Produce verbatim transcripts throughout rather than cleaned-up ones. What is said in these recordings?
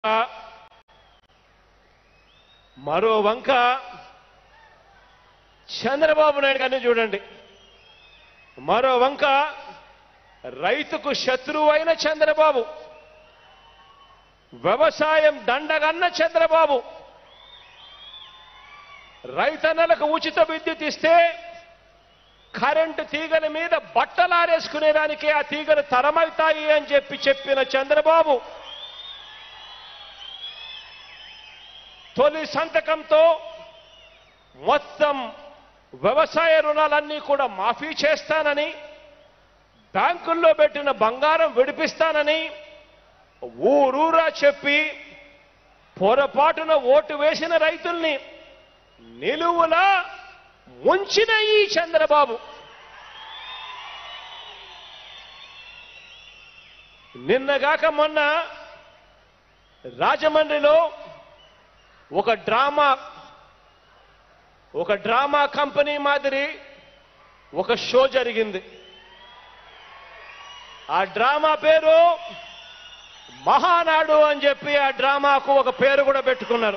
మరో వంక చంద్రబాబు నాయుడు గారిని చూడండి. మరో వంక రైతుకు శత్రువైన చంద్రబాబు, వ్యవసాయం దండగన్న చంద్రబాబు, రైతన్నలకు ఉచిత విద్యుత్ ఇస్తే కరెంటు తీగల మీద బట్టలారేసుకునేదానికి ఆ తీగలు తరమవుతాయి అని చెప్పి చెప్పిన చంద్రబాబు తొలి సంతకంతో మొత్తం వ్యవసాయ రుణాలన్నీ కూడా మాఫీ చేస్తానని, బ్యాంకుల్లో పెట్టిన బంగారం విడిపిస్తానని ఊరూరా చెప్పి పొరపాటున ఓటు వేసిన రైతుల్ని నిలువులా ముంచిన ఈ చంద్రబాబు నిన్నగాక మొన్న రాజమండ్రిలో ఒక డ్రామా ఒక డ్రామా కంపెనీ మాదిరి ఒక షో జరిగింది. ఆ డ్రామా పేరు మహానాడు అని చెప్పి ఆ డ్రామాకు ఒక పేరు కూడా పెట్టుకున్నారు.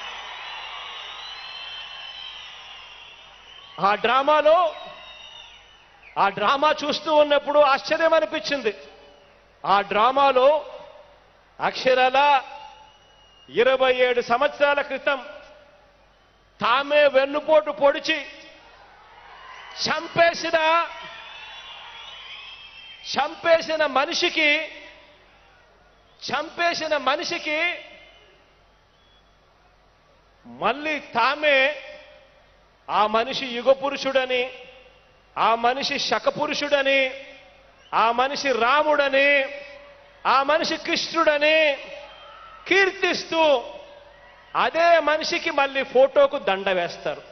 ఆ డ్రామాలో ఆ డ్రామా చూస్తూ ఉన్నప్పుడు ఆశ్చర్యం అనిపించింది. ఆ డ్రామాలో అక్షరాల ఇరవై ఏడు సంవత్సరాల క్రితం తామే వెన్నుపోటు పొడిచి చంపేసిన చంపేసిన మనిషికి చంపేసిన మనిషికి మళ్ళీ తామే ఆ మనిషి యుగ పురుషుడని, ఆ మనిషి శకపురుషుడని, ఆ మనిషి రాముడని, ఆ మనిషి కృష్ణుడని కీర్తిస్తూ అదే మనిషికి మళ్ళీ ఫోటోకు దండ వేస్తారు.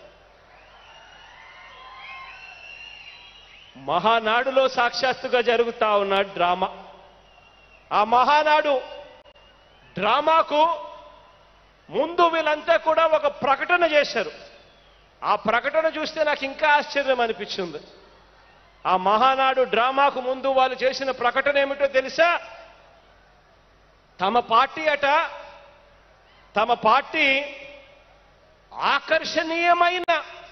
మహానాడులో సాక్షాత్తుగా జరుగుతా ఉన్న డ్రామా. ఆ మహానాడు డ్రామాకు ముందు వీళ్ళంతా కూడా ఒక ప్రకటన చేశారు. ఆ ప్రకటన చూస్తే నాకు ఇంకా ఆశ్చర్యం అనిపించింది. ఆ మహానాడు డ్రామాకు ముందు వాళ్ళు చేసిన ప్రకటన ఏమిటో తెలుసా? తమ పార్టీ అట తమ పార్టీ ఆకర్షణీయమైన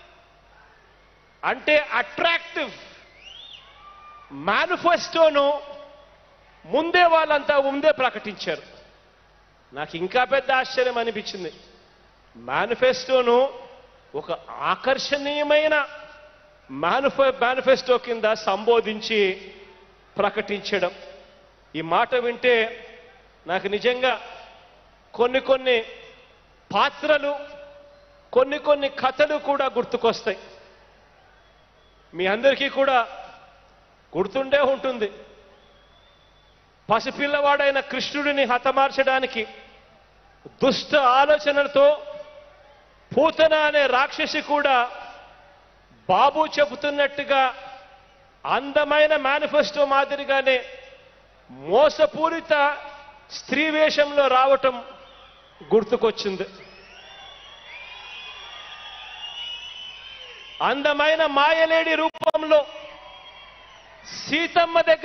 అంటే అట్రాక్టివ్ మేనిఫెస్టోను ముందే వాళ్ళంతా ముందే ప్రకటించారు. నాకు ఇంకా పెద్ద ఆశ్చర్యం అనిపించింది. మేనిఫెస్టోను ఒక ఆకర్షణీయమైన మేనిఫె మేనిఫెస్టో కింద సంబోధించి ప్రకటించడం. ఈ మాట వింటే నాకు నిజంగా కొన్ని కొన్ని పాత్రలు, కొన్ని కొన్ని కథలు కూడా గుర్తుకొస్తాయి. మీ అందరికీ కూడా గుర్తుండే ఉంటుంది. పసిపిల్లవాడైన కృష్ణుడిని హతమార్చడానికి దుష్ట ఆలోచనలతో పూతన అనే రాక్షసి కూడా బాబు చెబుతున్నట్టుగా అందమైన మేనిఫెస్టో మాదిరిగానే మోసపూరిత స్త్రీ వేషంలో రావటం గుర్తుకొచ్చింది. అందమైన మాయలేడి రూపంలో సీతమ్మ దగ్గర